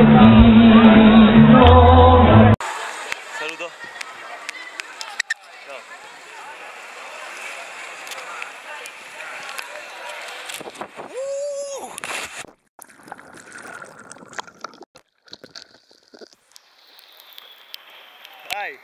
Saluto. Ciao. Dai.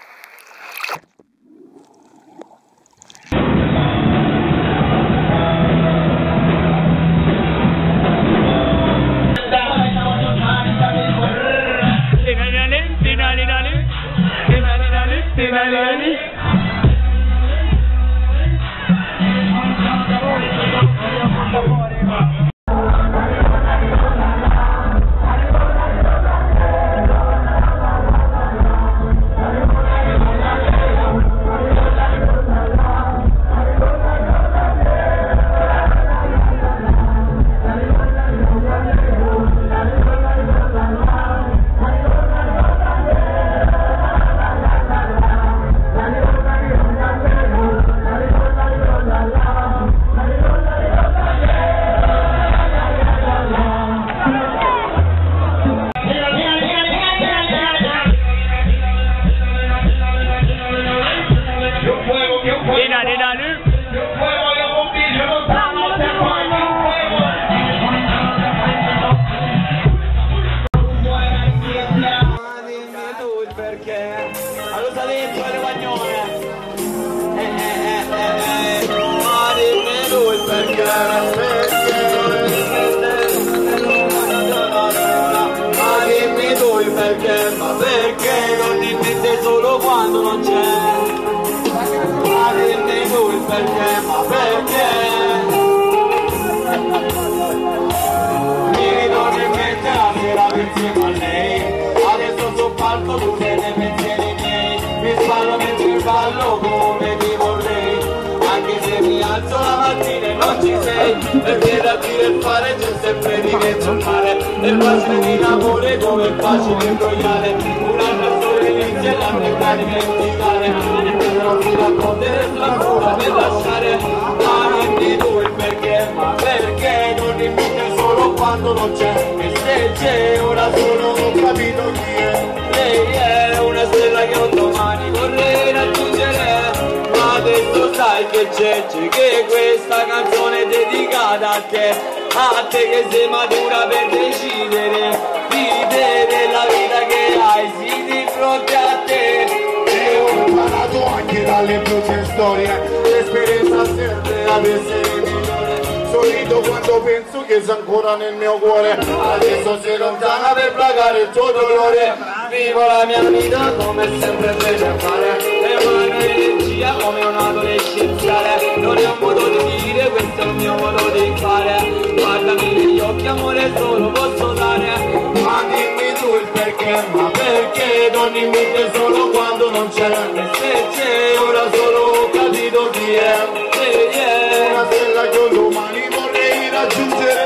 Perché non ti mette solo quando non c'è? Ma dimmi tu il perché, ma perché? Mi ritorno in mente la sera insieme a lei. Adesso sul palco tu sei nei pensieri miei. Mi spallo mentre ballo come ti vorrei. Anche se mi alzo la mattina e non ci sei. Perché da dire e fare c'è sempre di mezzo il mare. È facile di l'amore come è facile imbrogliare. Un'altra storia inizia e l'altra dimenticare. Non si raccontere sulla cura per lasciare. Ma dimmi tu il perché, ma perché non dimmi solo quando non c'è. E se c'è ora solo ho capito chi è. Lei è una stella che un domani vorrei raggiungere. Ma adesso sai che c'è che questa canzone è dedicata a te. A te che sei matura per decidere di vivere la vita che hai sì di fronte a te. E ho imparato anche dalle brutte storie. L'esperienza serve ad essere migliore. Sorrido quando penso che sei ancora nel mio cuore. Adesso sei lontana per placare il tuo dolore. Vivo la mia vita come sempre per fare. Emano energia come un adolescenziale. Non è un modo di dire, questo è il mio modo di fare. Guardami negli occhi, amore, solo posso dare. Ma dimmi tu il perché, ma perché non dimmi solo quando non c'è. E se c'è ora solo ho capito chi è. Una stella che un domani vorrei raggiungere.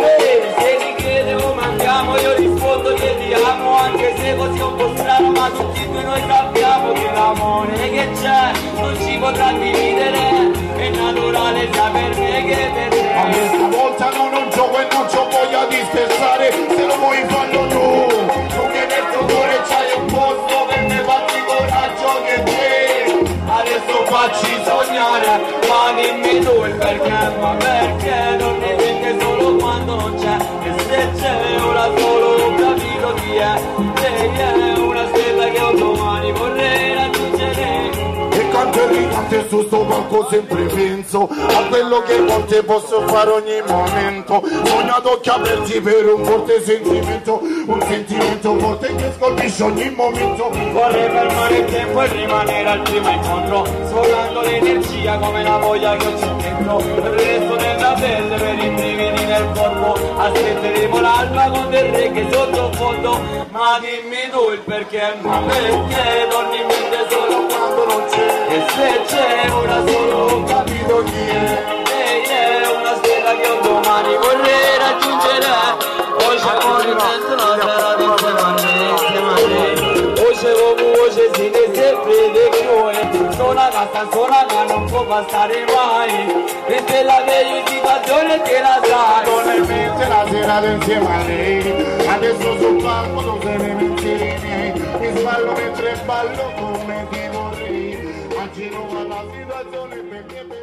Se ti chiede o manchiamo io rispondo che ti amo. Anche se così è un po' strano, ma tutti e due noi sappiamo che l'amore che c'è non ci potrà dividere. È naturale sia per me che per te. Ma questa volta non gioco e non c'ho voglia di scherzare. Se lo vuoi farlo tu. Tu che nel tuo cuore c'hai un posto per me, fatti coraggio che te. Adesso facci sognare. Ma dimmi tu il perché, ma perché non ne vede solo quando non c'è. E se c'è ora solo ho capito chi è. Lei è una stella che un domani vorrei raggiungere. E canto e ricanto su sto palco sempre penso a quello che con te posso fare ogni momento. Sogno ad occhi aperti per un forte sentimento. Un sentimento forte che scolpisce ogni momento. Vorrei fermare il tempo e rimanere al primo incontro, sfogando l'energia come la voglia che ho dentro. Resto nella pelle per i brividi nel corpo. Aspetteremo l'alba con del reggae sottofondo. Ma dimmi tu il perché, ma perché non mi mente solo quando non c'è. E se c'è ora solo ho capito chi è. Lei è una stella che un domani vorrei raggiungere. Oggi fuori dentro la terra di insieme a me. Voce si ne sempre di cuore. Sola casta sola ma non può passare mai. Questa è la mia situazione che la sai. Non è mente la sera innamorato insieme a lei. Adesso sul palco tu sei nei pensieri miei. Mi sballo mentre ballo come ti vorrei. Aggiro alla situazione perché